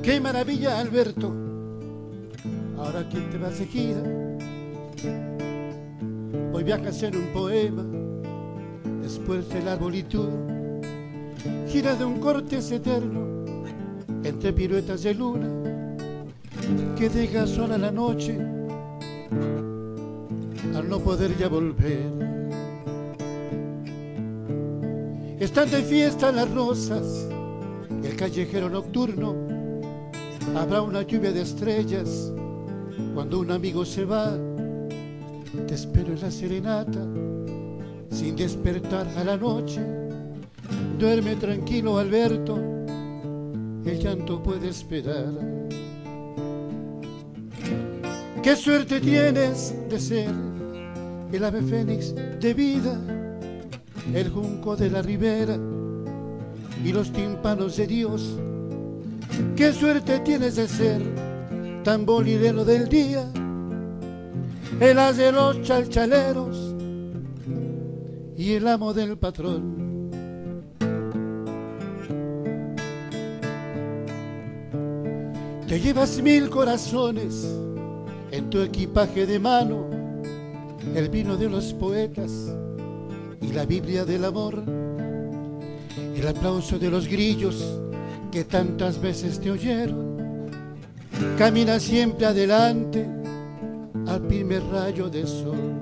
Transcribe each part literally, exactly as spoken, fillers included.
Qué maravilla, Alberto. Ahora quién te va a seguir. Hoy viajas en un poema, después el arbolitud gira de un cortes eterno entre piruetas de luna que deja sola la noche al no poder ya volver. Están de fiesta las rosas, el callejero nocturno, habrá una lluvia de estrellas cuando un amigo se va. Te espero en la serenata, sin despertar a la noche. Duerme tranquilo, Alberto, el llanto puede esperar. Qué suerte tienes de ser el ave fénix de vida, el junco de la ribera y los tímpanos de Dios. Qué suerte tienes de ser tan bolilero del día, el as de los chalchaleros y el amo del patrón. Te llevas mil corazones en tu equipaje de mano, el vino de los poetas y la Biblia del amor, el aplauso de los grillos que tantas veces te oyeron. Camina siempre adelante al primer rayo de sol.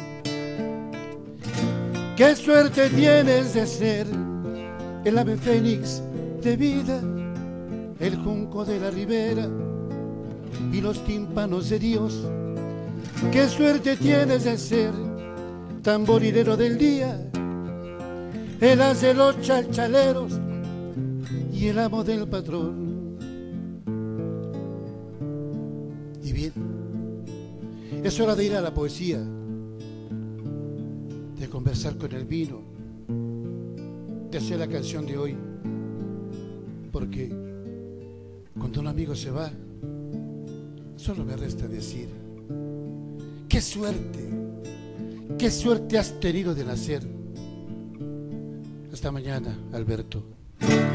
Qué suerte tienes de ser el ave fénix de vida, el junco de la ribera y los tímpanos de Dios. Qué suerte tienes de ser tamborilero del día, el as de los chalchaleros y el amo del patrón. Y bien, es hora de ir a la poesía, de conversar con el vino, de hacer la canción de hoy, porque cuando un amigo se va, solo me resta decir: qué suerte, qué suerte has tenido de nacer. Hasta mañana, Alberto.